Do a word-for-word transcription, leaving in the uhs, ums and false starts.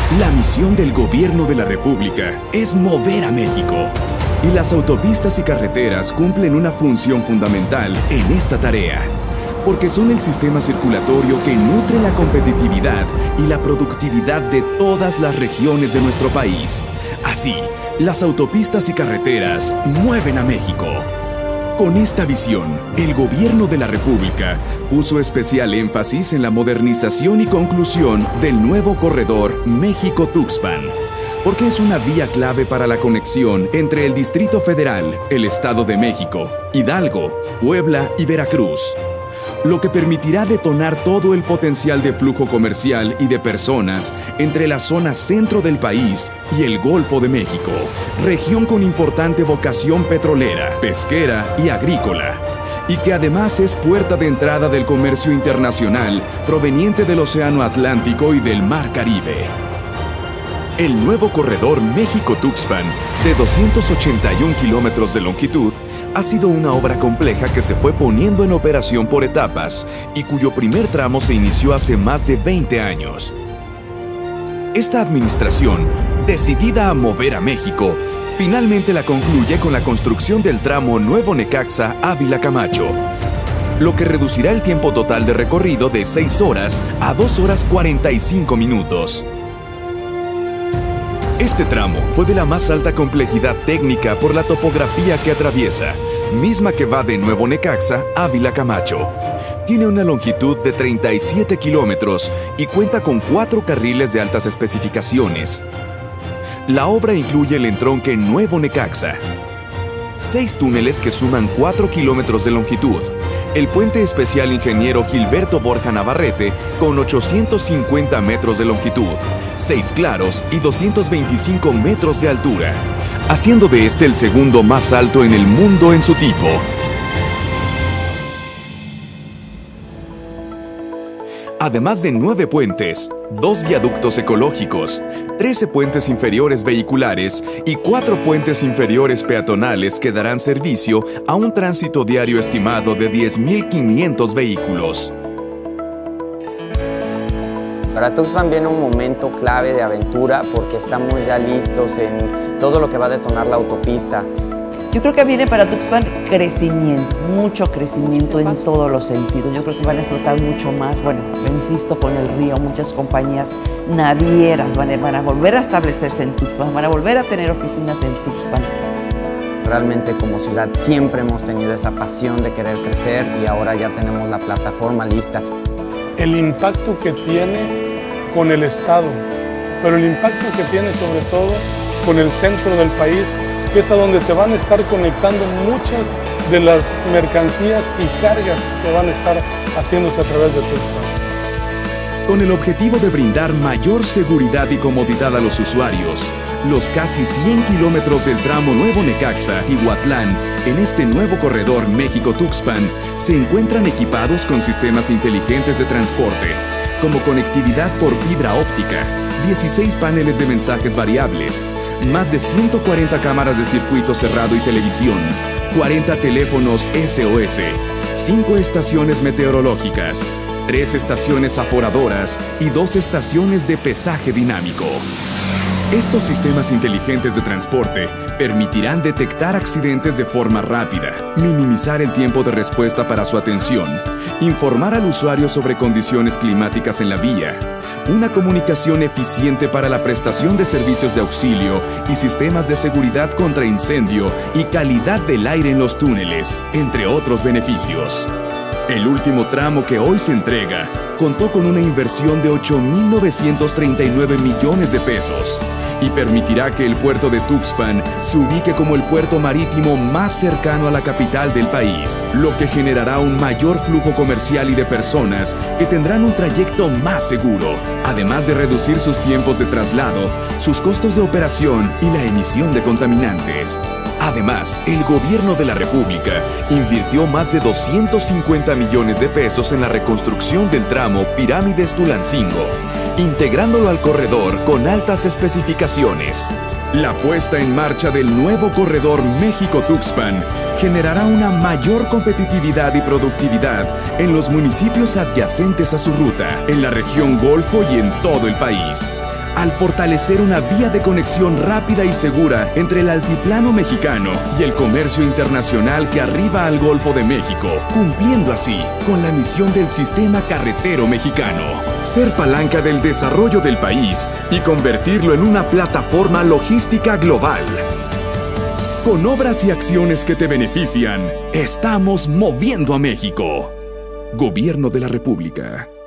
La misión del Gobierno de la República es mover a México. Y las autopistas y carreteras cumplen una función fundamental en esta tarea, porque son el sistema circulatorio que nutre la competitividad y la productividad de todas las regiones de nuestro país. Así, las autopistas y carreteras mueven a México. Con esta visión, el Gobierno de la República puso especial énfasis en la modernización y conclusión del nuevo corredor México-Tuxpan, porque es una vía clave para la conexión entre el Distrito Federal, el Estado de México, Hidalgo, Puebla y Veracruz, lo que permitirá detonar todo el potencial de flujo comercial y de personas entre la zona centro del país y el Golfo de México, región con importante vocación petrolera, pesquera y agrícola, y que además es puerta de entrada del comercio internacional proveniente del Océano Atlántico y del Mar Caribe. El nuevo corredor México-Tuxpan, de doscientos ochenta y un kilómetros de longitud, ha sido una obra compleja que se fue poniendo en operación por etapas y cuyo primer tramo se inició hace más de veinte años. Esta administración, decidida a mover a México, finalmente la concluye con la construcción del tramo Nuevo Necaxa-Ávila Camacho, lo que reducirá el tiempo total de recorrido de seis horas a dos horas cuarenta y cinco minutos. Este tramo fue de la más alta complejidad técnica por la topografía que atraviesa, misma que va de Nuevo Necaxa a Ávila Camacho. Tiene una longitud de treinta y siete kilómetros y cuenta con cuatro carriles de altas especificaciones. La obra incluye el entronque Nuevo Necaxa, seis túneles que suman cuatro kilómetros de longitud, el puente especial Ingeniero Gilberto Borja Navarrete con ochocientos cincuenta metros de longitud, seis claros y doscientos veinticinco metros de altura, haciendo de este el segundo más alto en el mundo en su tipo. Además de nueve puentes, dos viaductos ecológicos, trece puentes inferiores vehiculares y cuatro puentes inferiores peatonales que darán servicio a un tránsito diario estimado de diez mil quinientos vehículos. Para Tuxpan viene un momento clave de aventura porque estamos ya listos en todo lo que va a detonar la autopista. Yo creo que viene para Tuxpan crecimiento, mucho crecimiento en todos los sentidos. Yo creo que van a explotar mucho más, bueno, insisto, con el río, muchas compañías navieras van a, van a volver a establecerse en Tuxpan, van a volver a tener oficinas en Tuxpan. Realmente como ciudad siempre hemos tenido esa pasión de querer crecer y ahora ya tenemos la plataforma lista. El impacto que tiene con el Estado, pero el impacto que tiene sobre todo con el centro del país, que es a donde se van a estar conectando muchas de las mercancías y cargas que van a estar haciéndose a través de Tuxpan. Con el objetivo de brindar mayor seguridad y comodidad a los usuarios, los casi cien kilómetros del tramo Nuevo Necaxa y Huatlán en este nuevo corredor México-Tuxpan se encuentran equipados con sistemas inteligentes de transporte, como conectividad por fibra óptica, dieciséis paneles de mensajes variables, más de ciento cuarenta cámaras de circuito cerrado y televisión, cuarenta teléfonos S O S, cinco estaciones meteorológicas, tres estaciones aforadoras y dos estaciones de pesaje dinámico. Estos sistemas inteligentes de transporte permitirán detectar accidentes de forma rápida, minimizar el tiempo de respuesta para su atención, informar al usuario sobre condiciones climáticas en la vía, una comunicación eficiente para la prestación de servicios de auxilio y sistemas de seguridad contra incendio y calidad del aire en los túneles, entre otros beneficios. El último tramo que hoy se entrega contó con una inversión de ocho mil novecientos treinta y nueve millones de pesos y permitirá que el puerto de Tuxpan se ubique como el puerto marítimo más cercano a la capital del país, lo que generará un mayor flujo comercial y de personas que tendrán un trayecto más seguro, además de reducir sus tiempos de traslado, sus costos de operación y la emisión de contaminantes. Además, el Gobierno de la República invirtió más de doscientos cincuenta millones de pesos en la reconstrucción del tramo Pirámides-Tulancingo, integrándolo al corredor con altas especificaciones. La puesta en marcha del nuevo corredor México-Tuxpan generará una mayor competitividad y productividad en los municipios adyacentes a su ruta, en la región Golfo y en todo el país, al fortalecer una vía de conexión rápida y segura entre el altiplano mexicano y el comercio internacional que arriba al Golfo de México, cumpliendo así con la misión del sistema carretero mexicano: ser palanca del desarrollo del país y convertirlo en una plataforma logística global. Con obras y acciones que te benefician, estamos moviendo a México. Gobierno de la República.